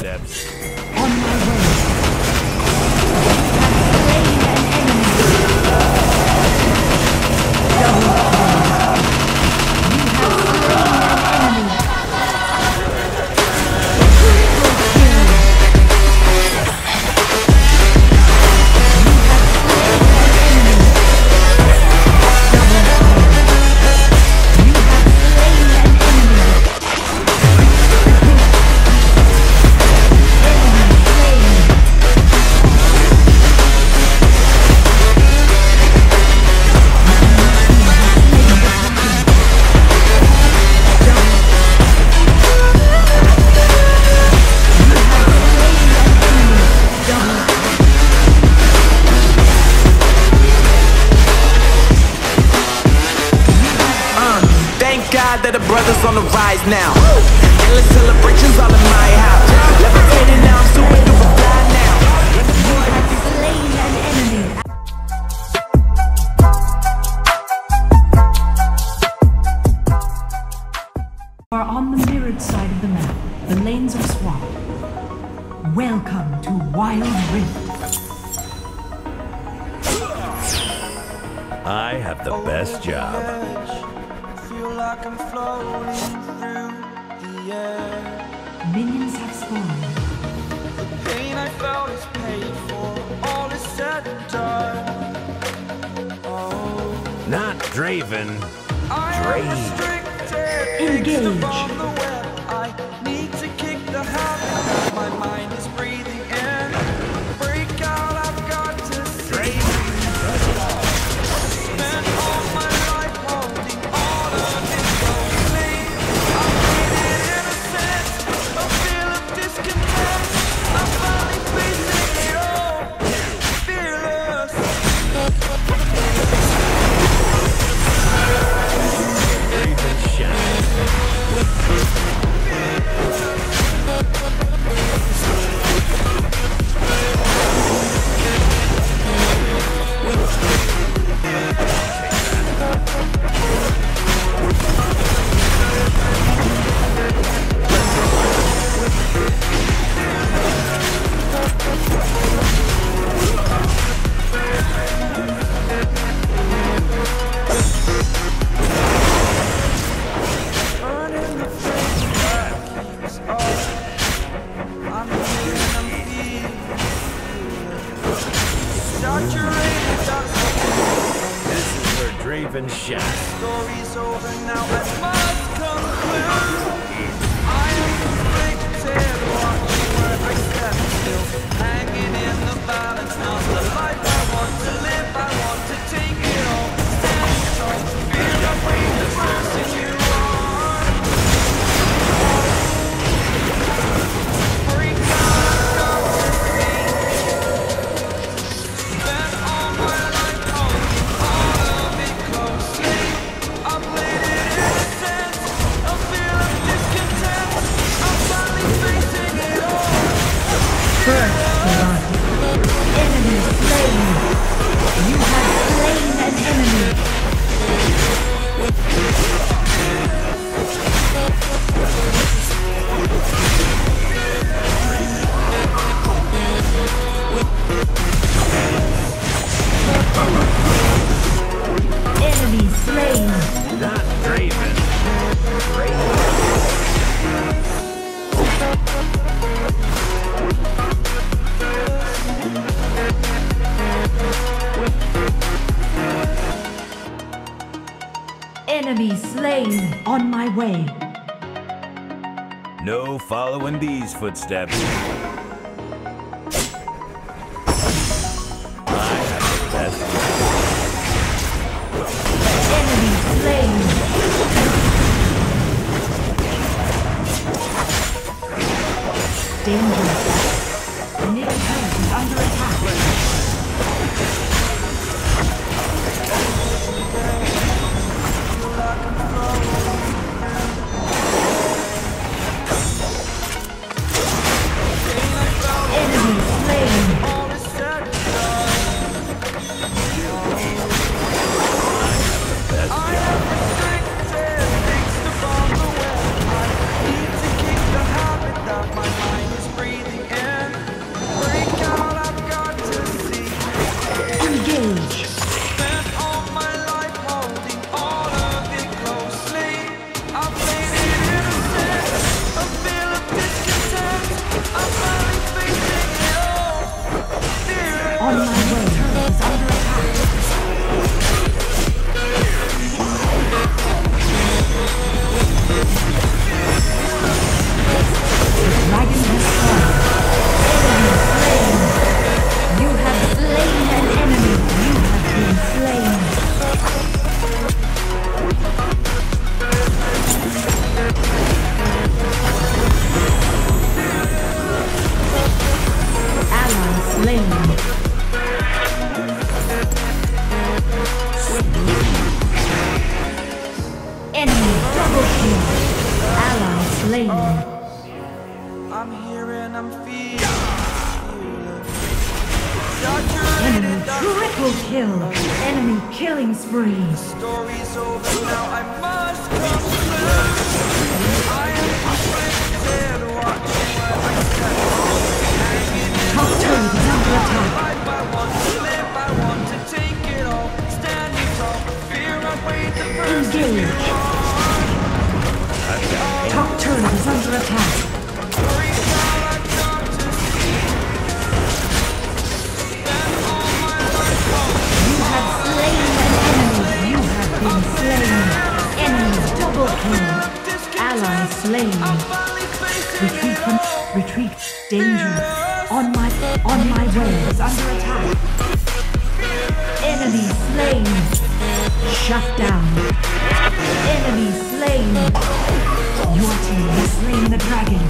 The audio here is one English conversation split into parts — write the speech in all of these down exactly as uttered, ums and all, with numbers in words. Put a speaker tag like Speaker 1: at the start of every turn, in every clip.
Speaker 1: footsteps.
Speaker 2: On my way.
Speaker 3: That the brothers on the rise now. Endless celebrations all in my house. Levitating now, I'm super duper fly now.
Speaker 2: You have slain an enemy. You are on the mirrored side of the map. The lanes are swapped. Welcome to Wild Rift.
Speaker 1: I have the best job.
Speaker 4: Like I'm floating through the air.
Speaker 2: Minions have spawned.
Speaker 4: The pain I felt is paid for. All is said and done. Oh,
Speaker 1: Not Draven.
Speaker 4: I am restricted.
Speaker 2: Engage.
Speaker 4: From the web. I need to kick the habit. My mind is breathing in. Break out, I've got to see. Spent all my life holding all of it.
Speaker 1: Draven shot.
Speaker 4: Story's over now, I must conclude. I am conflicted, watching where I step still, hanging in the balance. Not the life I want to live, I want to take it all. Stand strong, feel the weight of person you are. Break out, got to see. Spent all my life holding all of it closely. I played it innocent, a feel of discontent. I'm finally facing it all.
Speaker 2: First blood. Enemy slain. You have slain an enemy. Enemy slain.
Speaker 1: Not Draven. Draven.
Speaker 2: Enemy slain. On my way.
Speaker 1: No following these footsteps. I have the best job.
Speaker 2: Enemy slain. Danger. Middle turret is under attack. Enemy slain.
Speaker 4: All is said and done.
Speaker 1: best
Speaker 4: I
Speaker 1: job.
Speaker 4: am restricted, fixed upon the web. I need to kick the habit that my mind is breathing.
Speaker 2: Triple kill. Enemy killing spree.
Speaker 4: Story's over now, I must conclude. I am conflicted, watching where I step. Hanging in
Speaker 2: Top turret is under attack.
Speaker 4: life, I want to live, I want to take it all. Standing tall, fear I wait the first
Speaker 2: Engage. Top turret is under attack.
Speaker 4: story's all I've got to see. Spend all my life on
Speaker 2: You have slain an enemy. You have been slain. Enemy double kill. Ally slain.
Speaker 4: finally facing
Speaker 2: Retreat from retreat. Danger. On my on my way is under attack. Enemy slain. Shut down. Enemy slain. Your team has slain the dragon.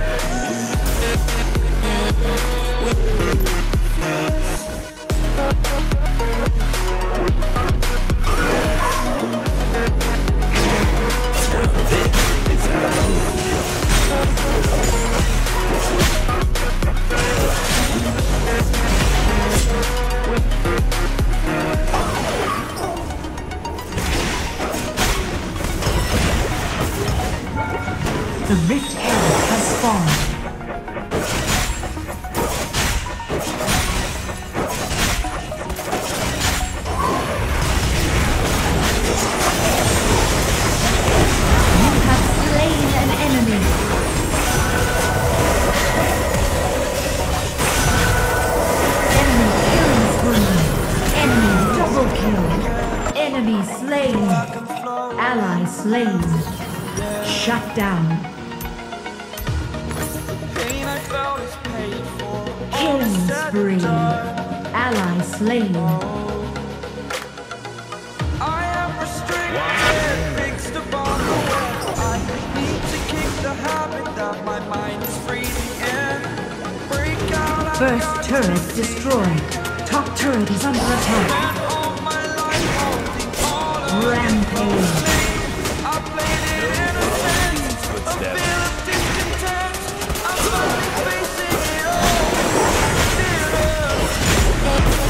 Speaker 2: The Rift Herald has spawned. You have slain an enemy. Enemy killing spree. Enemy double kill. Enemy slain. Ally slain. Shut down.
Speaker 4: pain I felt is paid for.
Speaker 2: Killing spree. Ally slain.
Speaker 4: I am restricted, fixed upon the web. I need to kick the habit that my mind is freezing in. Break out, I've
Speaker 2: First
Speaker 4: got
Speaker 2: turret destroyed. Top turret is under attack.
Speaker 4: spent all my life holding all of
Speaker 2: Rampage.
Speaker 4: I played it innocent, a
Speaker 1: Footsteps.
Speaker 4: feel of discontent. I'm finally facing it all. Fearless.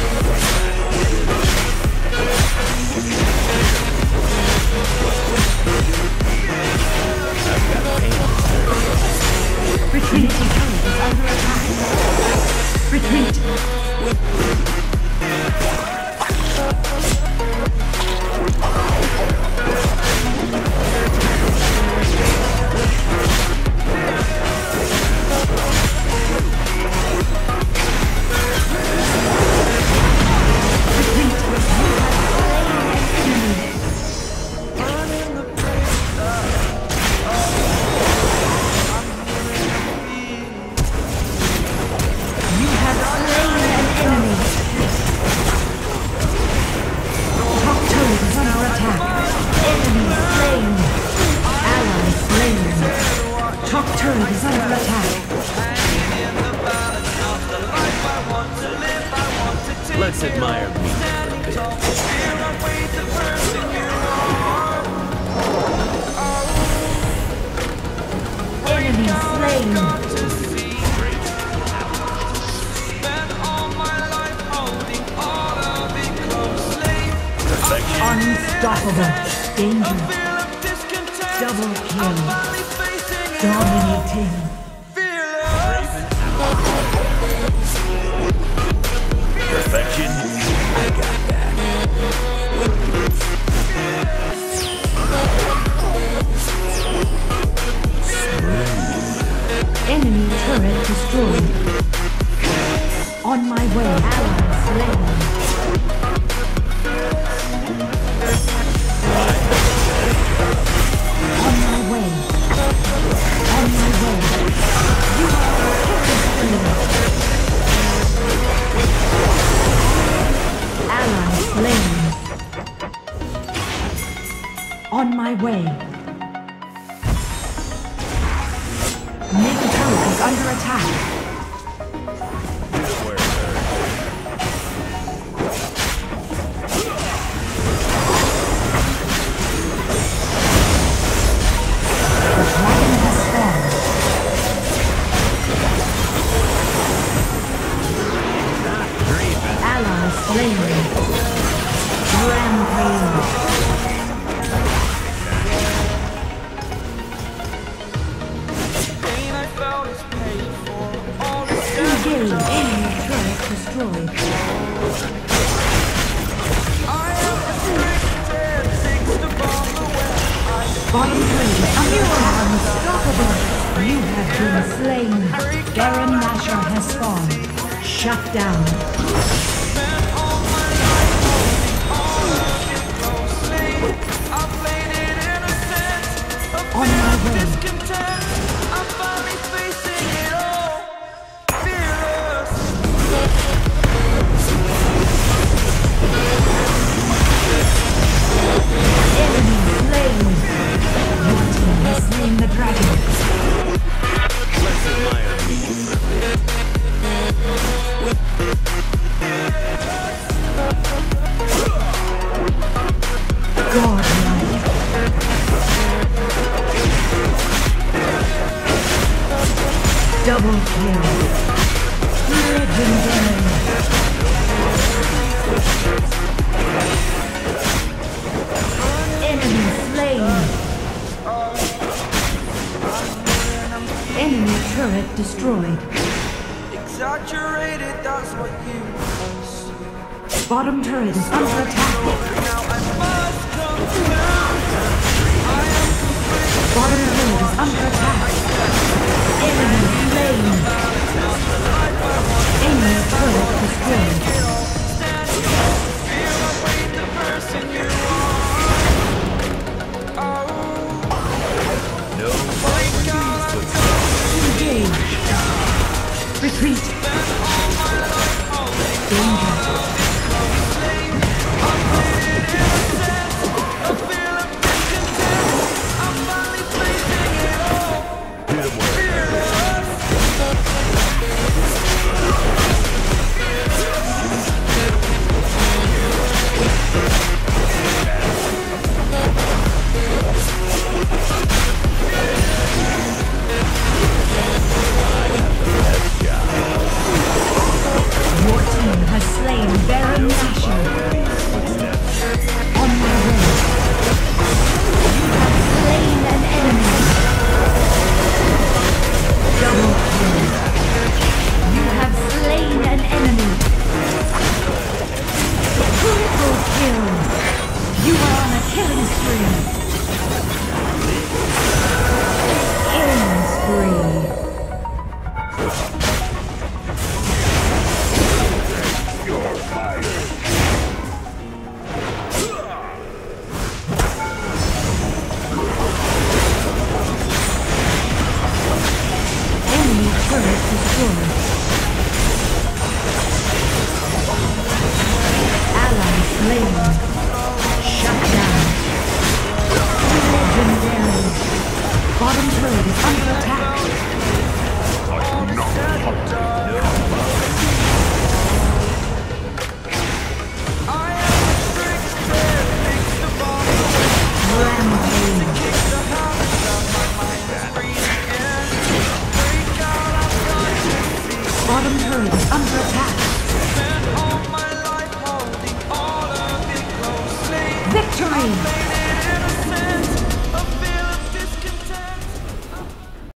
Speaker 2: Retreat. Turret is under attack. Retreat. You have slain an enemy. Top turret is under attack. Enemy slain. Ally slain. Top turret is under attack.
Speaker 1: Let's admire me for a bit.
Speaker 2: Enemy slain. Unstoppable. Danger. Double kill. Dominating.
Speaker 1: Perfection. I got that.
Speaker 2: Enemy turret destroyed. On my way. Ally slain. On my way. On my way. You are ally slain. On my way. Middle turret is under attack. The dragon has spawned.
Speaker 1: Not dreaming.
Speaker 2: Ally slain. Rampage.
Speaker 4: Pain I felt is paid for. All the
Speaker 2: Engage. Enemy turret destroyed.
Speaker 4: I am restricted, fixed upon the web.
Speaker 2: Bottom turret is under attack. Unstoppable. You have been slain. Baron Nashor has spawned. Shut down.
Speaker 4: Spent all my life holding all of you closely. I played it innocent, a
Speaker 2: On
Speaker 4: bit
Speaker 2: my
Speaker 4: of
Speaker 2: way.
Speaker 4: discontent. I'm finally facing it all, fearless.
Speaker 2: Enemy slain. Your team has slain the dragon.
Speaker 1: Let's admire me.
Speaker 2: Godlike. Double kill. Legendary. Enemy slain. Enemy turret destroyed.
Speaker 4: Exaggerated, that's what you see.
Speaker 2: Bottom turret is under attack.
Speaker 4: Now I must conclude I am
Speaker 2: Bottom turret is under attack. Enemy slain. Enemy turret destroyed.
Speaker 4: feel I weight the person you are. Oh,
Speaker 1: No apologies, but
Speaker 2: Engage. Retreat. Danger.
Speaker 4: I'm finally facing it all,
Speaker 1: hit 'em where
Speaker 4: fearless.
Speaker 2: Your team has slain Baron Nashor. On my way. You have slain an enemy. Double kill. You have slain an enemy. Triple kill. You are on a killing spree. Killing spree. Enemy turret destroyed. Ally slain. Shut down. Legendary. Bottom turret is under attack.
Speaker 4: I am restricted, fixed upon the
Speaker 2: Rampage.
Speaker 4: the habits of my mind is free again. Break out, I've got to see.
Speaker 2: Bottom turret is under